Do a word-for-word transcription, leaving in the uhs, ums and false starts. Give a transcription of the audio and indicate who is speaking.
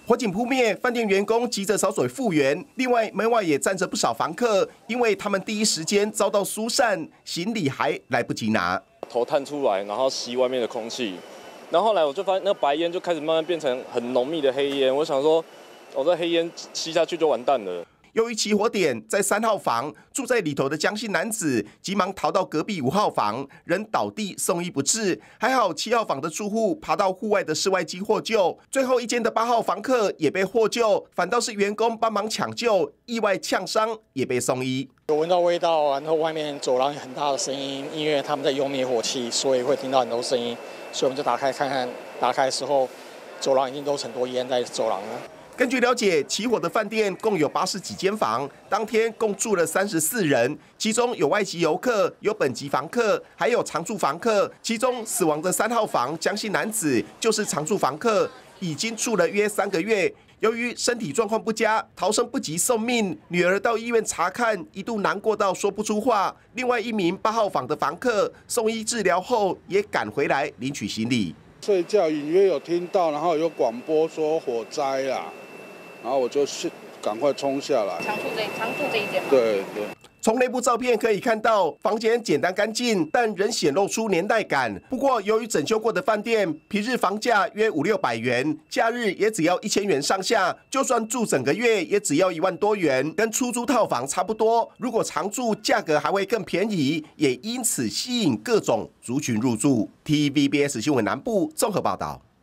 Speaker 1: 火警扑灭，饭店员工急着扫水复原。另外，门外也站着不少房客，因为他们第一时间遭到疏散，行李还来不及拿。
Speaker 2: 头探出来，然后吸外面的空气，然后后来我就发现那个白烟就开始慢慢变成很浓密的黑烟。我想说，我、哦、这黑烟吸下去就完蛋了。
Speaker 1: 由于起火点在三号房，住在里头的江姓男子急忙逃到隔壁五号房，人倒地送医不治。还好七号房的住户爬到户外的室外机获救。最后一间的八号房客也被获救，反倒是员工帮忙抢救，意外呛伤也被送医。
Speaker 3: 有闻到味道，然后外面走廊有很大的声音，因为他们在用灭火器，所以会听到很多声音。所以我们就打开看看，打开的时候，走廊已经都很多烟在走廊了。
Speaker 1: 根据了解，起火的饭店共有八十几间房，当天共住了三十四人，其中有外籍游客、有本籍房客，还有常住房客。其中死亡的三号房江姓男子就是常住房客，已经住了约三个月。由于身体状况不佳，逃生不及送命，女儿到医院查看，一度难过到说不出话。另外一名八号房的房客送医治疗后，也赶回来领取行李。
Speaker 4: 睡觉隐约有听到，然后有广播说火灾啦。 然后我就去赶快冲下来。
Speaker 5: 常住这常住这一间吗？
Speaker 4: 对对。
Speaker 1: 从内部照片可以看到，房间简单干净，但仍显露出年代感。不过，由于整修过的饭店，平日房价约五六百元，假日也只要一千元上下。就算住整个月，也只要一万多元，跟出租套房差不多。如果常住，价格还会更便宜，也因此吸引各种族群入住。T V B S 新闻南部综合报道。